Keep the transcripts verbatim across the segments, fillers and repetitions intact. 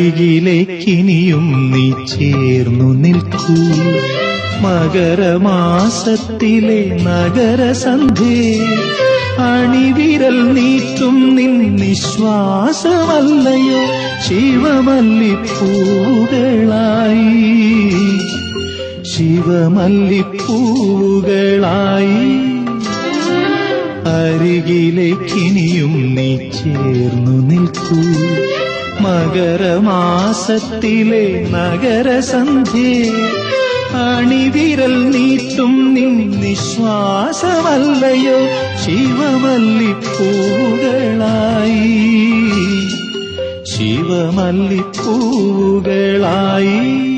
അരികിലേക്കിനിയും നീ ചേർന്നു നിൽക്കൂ. മകരമാസത്തിലെ നഗരസന്ധ്യേ, അണിവിരൽ നീട്ടും നിൻ നിശ്വാസമല്ലയോ ശിവമല്ലിപ്പൂവുകളായി, ശിവമല്ലിപ്പൂവുകളായി. അരികിലേക്കിനിയും നീ ചേർന്നു നിൽക്കൂ. മകരമാസത്തിലെ നഗരസന്ധ്യേ, അണിവിരൽ നീട്ടും നിൻ നിശ്വാസമല്ലയോ ശിവമല്ലിപ്പൂവുകളായി, ശിവമല്ലിപ്പൂവുകളായി.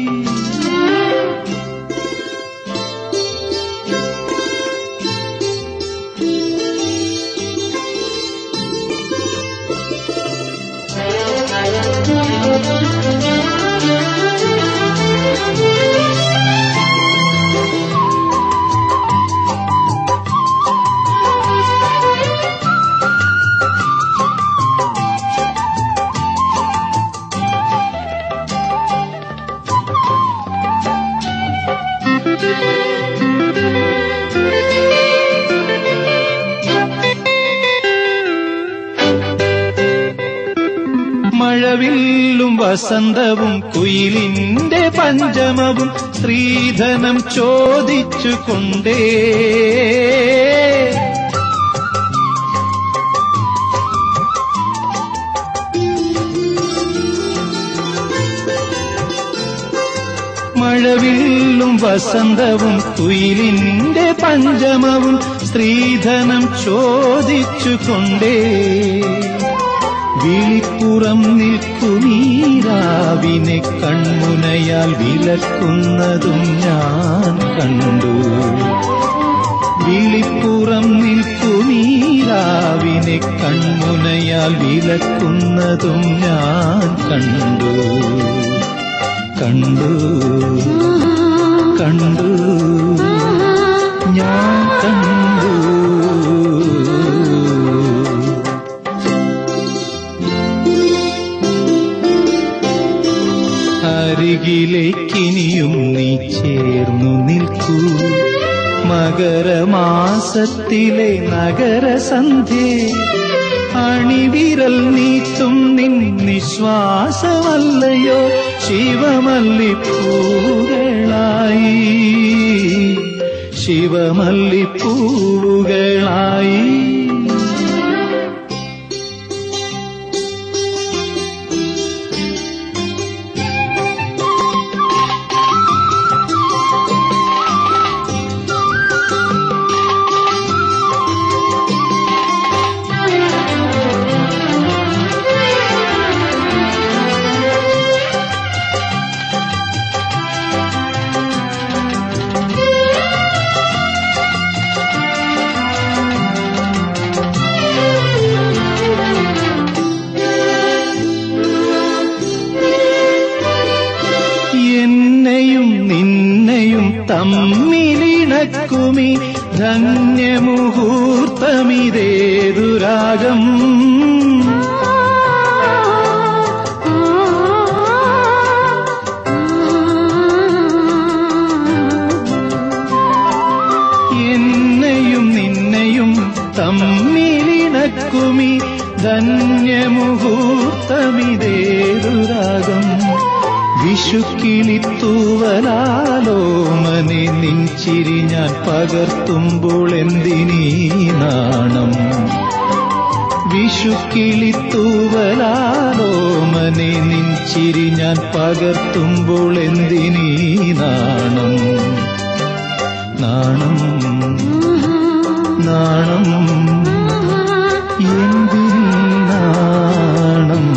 മഴവില്ലും വസന്തവും കുയിലിന്റെ പഞ്ചമവും സ്ത്രീധനം ചോദിച്ചു കൊണ്ടേ, മഴവില്ലും വസന്തവും കുയിലിന്റെ പഞ്ചമവും സ്ത്രീധനം ചോദിച്ചു കൊണ്ടേ, വിളിപ്പുറം നിൽക്കുമീരാവിനെ കൺമുനയാൽ വിലക്കുന്നതും ഞാൻ കണ്ടു. വിളിപ്പുറം നിൽക്കുമീരാവിനെ കൺമുനയാൽ വിലക്കുന്നതും ഞാൻ കണ്ടു. കണ്ടു കണ്ടു ഞാൻ കണ്ടു. അരികിലേക്കിനിയും നീ ചേർന്നു നിൽക്കൂ. മകരമാസത്തിലെ നഗരസന്ധ്യേ, അണിവിരൽ നീട്ടും നിൻ നിശ്വാസമല്ലയോ ശിവമല്ലിപ്പൂവുകളായി, ശിവമല്ലിപ്പൂവുകളായി. എന്നെയും നിന്നെയും തമ്മിലിണക്കുമി ധന്യമുഹൂർത്തമിതേതു രാഗം. എന്നെയും നിന്നെയും തമ്മിലിണക്കുമി ധന്യമുഹൂർത്തമിതേതു രാഗം. വിഷുക്കിളിത്തൂവലാലോമനെ നിൻചിരി ഞാൻ പകർത്തുമ്പോൾ എന്തിനീ നാണം. വിഷുക്കിളിത്തൂവലാലോമനെ നിൻചിരി ഞാൻ പകർത്തുമ്പോൾ എന്തിനീ നാണം. നാണം നാണം എന്തിനീ നാണം.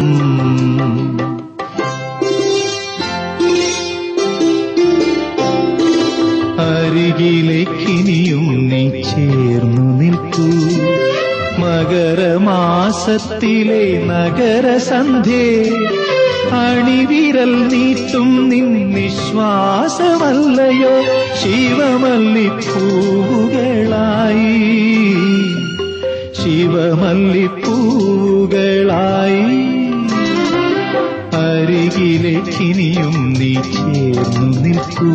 അരികിലേക്കിനിയും നീ ചേർന്നു നിൽക്കൂ. മകരമാസത്തിലെ നഗരസന്ധ്യേ, അണിവിരൽ നീട്ടും നിൻ നിശ്വാസമല്ലയോ ശിവമല്ലിപ്പൂവുകളായി, ശിവമല്ലിപ്പൂവുകളായി. എന്നിലേക്കിനിയും നീ ചേർന്നു നിൽക്കൂ.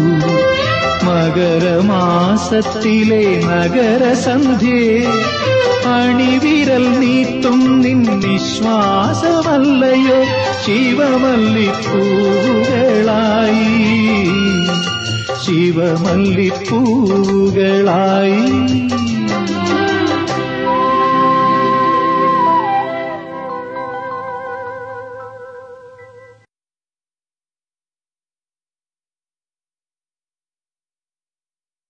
മകരമാസത്തിലെ നഗരസന്ധ്യേ, അണിവിരൽ നീട്ടും നിൻ നിശ്വാസമല്ലയോ ശിവമല്ലിപ്പൂവുകളായി, ശിവമല്ലിപ്പൂവുകളായി.